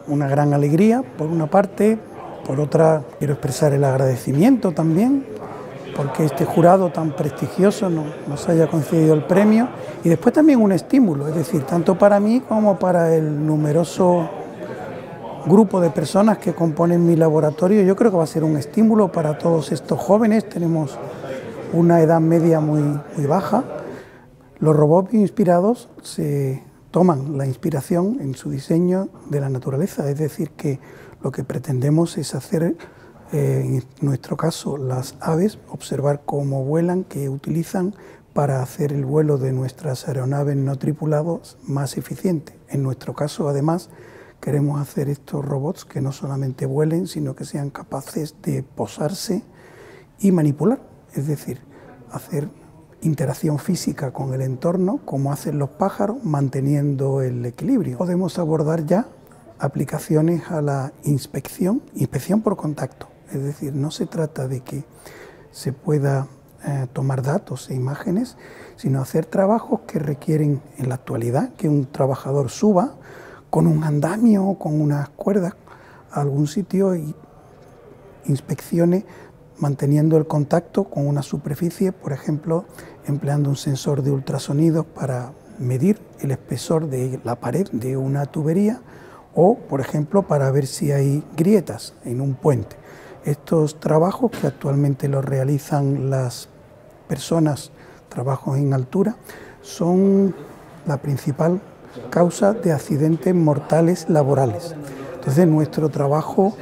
una gran alegría, por una parte. Por otra, quiero expresar el agradecimiento también, porque este jurado tan prestigioso nos haya concedido el premio, y después también un estímulo, es decir, tanto para mí como para el numeroso grupo de personas que componen mi laboratorio. Yo creo que va a ser un estímulo para todos estos jóvenes. Tenemos una edad media muy baja. Los robots bioinspirados se toman la inspiración en su diseño de la naturaleza, es decir, que lo que pretendemos es hacer, en nuestro caso, las aves, observar cómo vuelan, qué utilizan para hacer el vuelo de nuestras aeronaves no tripuladas más eficiente. En nuestro caso, además, queremos hacer estos robots que no solamente vuelen, sino que sean capaces de posarse y manipular, es decir, hacer interacción física con el entorno, como hacen los pájaros, manteniendo el equilibrio. Podemos abordar ya aplicaciones a la inspección por contacto, es decir, no se trata de que se pueda tomar datos e imágenes, sino hacer trabajos que requieren en la actualidad que un trabajador suba con un andamio o con unas cuerdas a algún sitio y inspeccione manteniendo el contacto con una superficie, por ejemplo, empleando un sensor de ultrasonidos para medir el espesor de la pared de una tubería o, por ejemplo, para ver si hay grietas en un puente. Estos trabajos, que actualmente los realizan las personas, trabajos en altura, son la principal causa de accidentes mortales laborales. Entonces, nuestro trabajo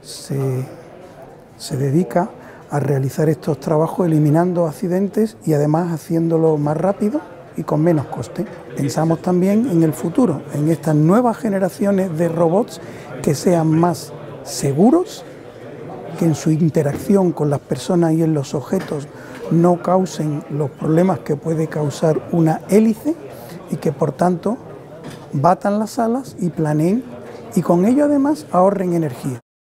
se dedica a realizar estos trabajos eliminando accidentes y además haciéndolo más rápido y con menos coste. Pensamos también en el futuro, en estas nuevas generaciones de robots que sean más seguros, que en su interacción con las personas y en los objetos no causen los problemas que puede causar una hélice y que por tanto batan las alas y planeen y con ello además ahorren energía.